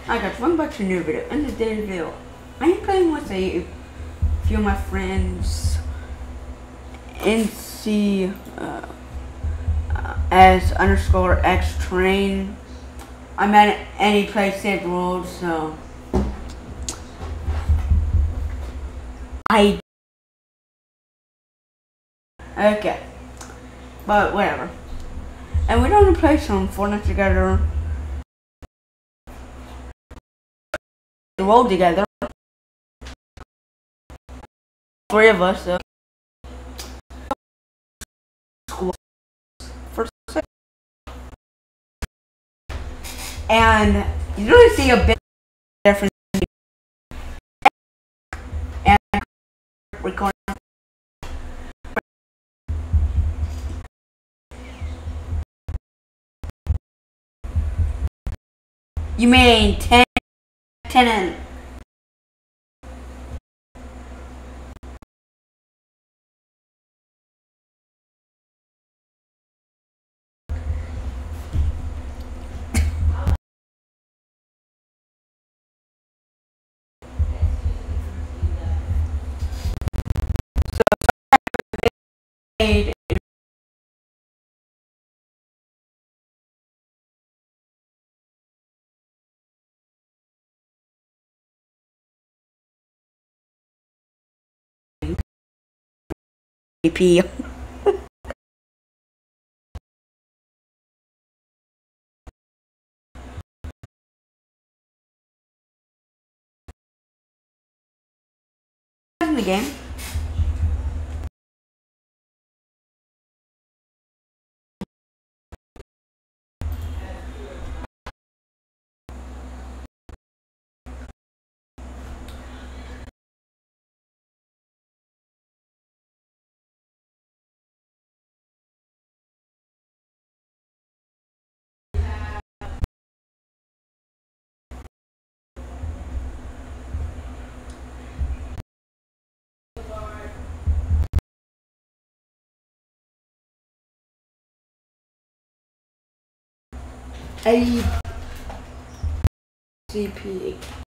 Hi guys, welcome back to a new video. In today's video, I am playing with a few of my friends NC as underscore X train. I'm at any place save rules, so okay, but whatever. And we're gonna play some Fortnite together. Roll together. Three of us. And you really see a big difference and recording. You mean 10 and AP. In the game. ACP.